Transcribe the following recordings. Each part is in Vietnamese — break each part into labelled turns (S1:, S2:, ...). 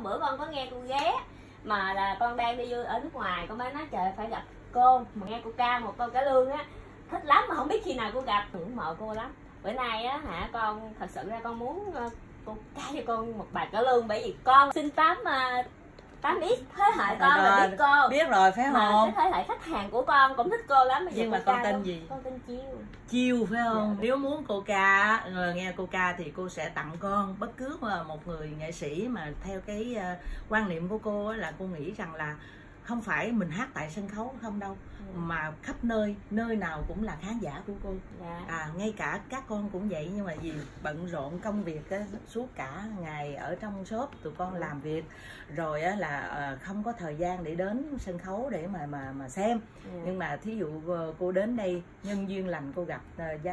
S1: bữa con có nghe cô ghé mà là con đang đi ở nước ngoài, con mới nói trời phải gặp cô, mà nghe cô ca một câu cải lương á thích lắm mà không biết khi nào cô gặp, ngưỡng mộ cô lắm. Bữa nay á hả con thật sự ra con muốn cô ca cho con một bài cải lương, bởi vì con sinh 8X thế hệ con là biết cô,
S2: biết rồi phải
S1: mà
S2: không?
S1: cái thế hệ khách hàng của con cũng thích cô lắm. Bây giờ
S2: nhưng mà con tên gì?
S1: Con tên Chiêu.
S2: Chiêu phải không?
S1: Dạ.
S2: Nếu muốn cô ca, nghe cô ca thì cô sẽ tặng con bất cứ một người nghệ sĩ mà theo cái quan niệm của cô là cô nghĩ rằng là không phải mình hát tại sân khấu không đâu, mà khắp nơi nào cũng là khán giả của cô. Ngay cả các con cũng vậy, nhưng mà vì bận rộn công việc á, suốt cả ngày ở trong shop tụi con làm việc rồi á, là không có thời gian để đến sân khấu để mà xem. Nhưng mà thí dụ cô đến đây nhân duyên lành, cô gặp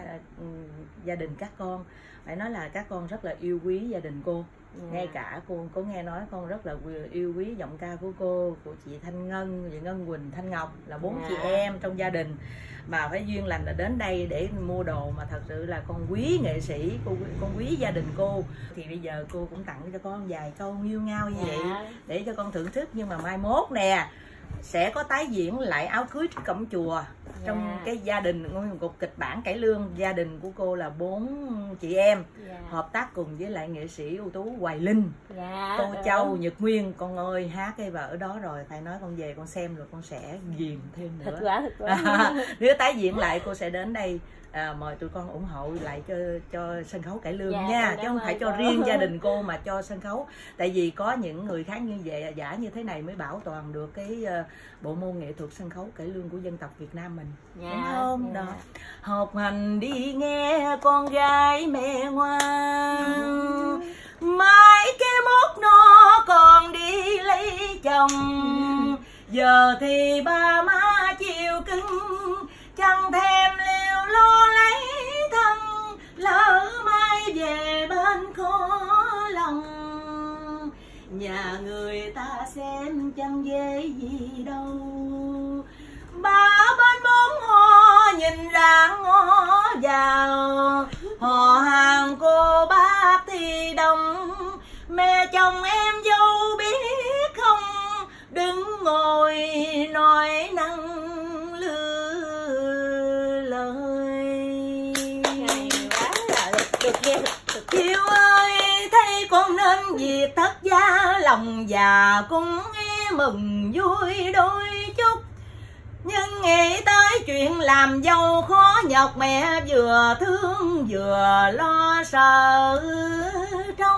S2: gia đình các con, phải nói là các con rất là yêu quý gia đình cô. Ngay cả cô có nghe nói con rất là yêu quý giọng ca của cô, của chị Thanh Ngân, chị Ngân Quỳnh, Thanh Ngọc, là 4 chị em trong gia đình mà phải duyên lành là đến đây để mua đồ. Mà thật sự là con quý nghệ sĩ, con quý gia đình cô. Thì bây giờ cô cũng tặng cho con vài câu nghêu ngao như vậy để cho con thưởng thức. Nhưng mà mai mốt nè sẽ có tái diễn lại Áo Cưới Trước Cổng Chùa. Trong cái gia đình, một kịch bản cải lương, gia đình của cô là 4 chị em hợp tác cùng với lại nghệ sĩ ưu tú Hoài Linh, Tô Châu, Nhật Nguyên. Con ơi, hát cái vở ở đó rồi phải nói con về con xem rồi con sẽ ghiền thêm nữa.
S1: Thật quá.
S2: Nếu tái diễn lại cô sẽ đến đây mời tụi con ủng hộ lại cho sân khấu cải lương nha, chứ không phải cho riêng gia đình cô mà cho sân khấu. Tại vì có những người khác như vậy giả như thế này mới bảo toàn được cái bộ môn nghệ thuật sân khấu cải lương của dân tộc Việt Nam mình, đúng không? Đó. Học hành đi nghe con gái mẹ ngoan, mai cái mốt nó còn đi lấy chồng. Giờ thì ba má chịu cưng, chẳng thèm liều lo lấy thân, lỡ mai về bên khó lòng. Nhà người ta xem chẳng dễ gì đâu, ba bên bốn họ nhìn ra ngó vào. Họ hàng cô bác thì đông, mẹ chồng em dâu biết không, đứng ngồi nói năng Chiêu ơi, thấy con nên việc thất gia, lòng già cũng nghe mừng vui đôi chút. Nhưng nghĩ tới chuyện làm dâu khó nhọc, mẹ vừa thương vừa lo sợ trong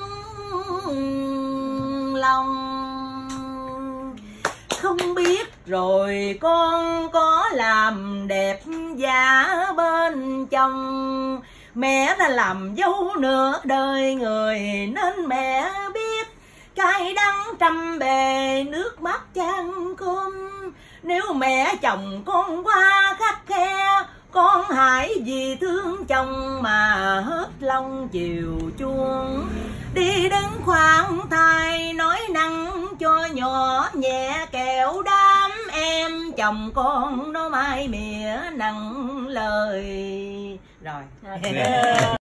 S2: lòng. Không biết rồi con có làm đẹp giả bên chồng, mẹ đã làm dâu nửa đời người nên mẹ biết cay đắng trăm bề, nước mắt chan cơm. Nếu mẹ chồng con qua khắt khe, con hãy vì thương chồng mà hết lòng chiều chuông. Đi đứng khoan thai nói năng cho nhỏ nhẹ, kẹo đám em chồng con nó mai mỉa nặng lời. Rồi.